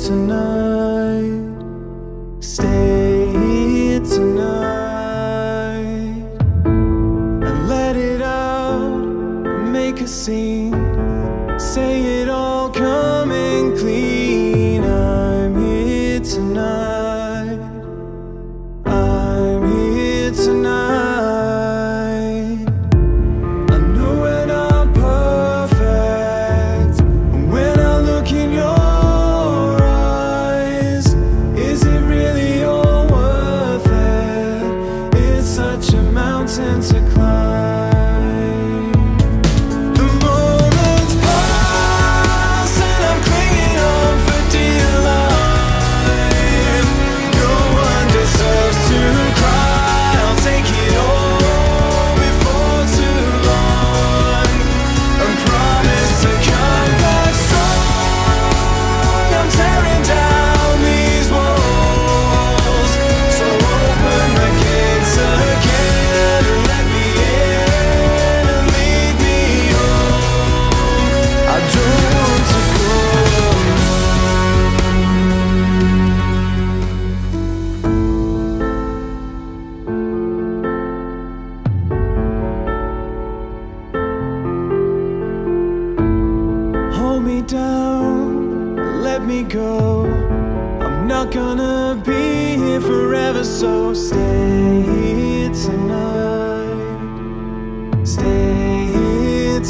tonight. Stay here tonight and let it out, make a scene, say it all coming clean. I'm here tonight, I'm here tonight. I know we're not perfect, and when I look in your eyes, is it really all worth it? It's such a mountain to climb. The moments pass and I'm clinging on for dear life. No one deserves to cry, I'll take it all before too long, and promise to come back strong. I'm tearing down these walls, so open the gates again and let me in and lead me home. I don't want to go. Hold me down, let me go. I'm not gonna be here forever, so stay here tonight. Stay here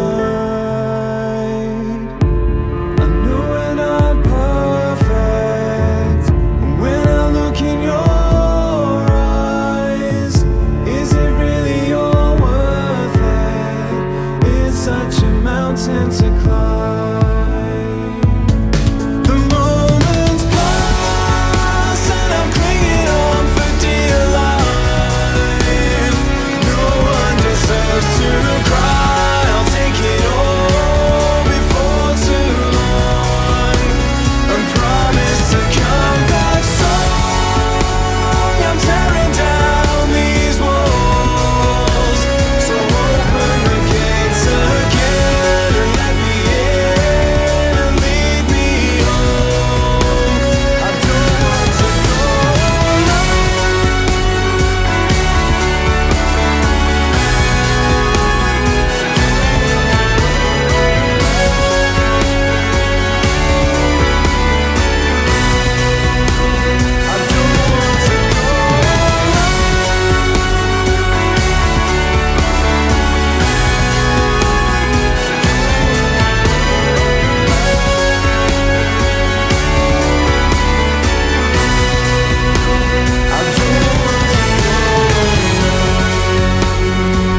tonight. I know we're not perfect, but when I look in your eyes, is it really all worth it? It's such a mountain to climb. The moments pass and I'm clinging on for dear life. No one deserves to cry, I'll take it all before too long, and promise to come back strong. I'm tearing down these walls, so open the gates again and let me in and lead me home. I don't want to go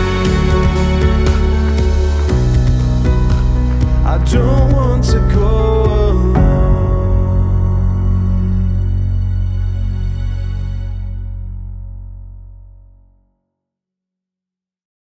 I don't want to go.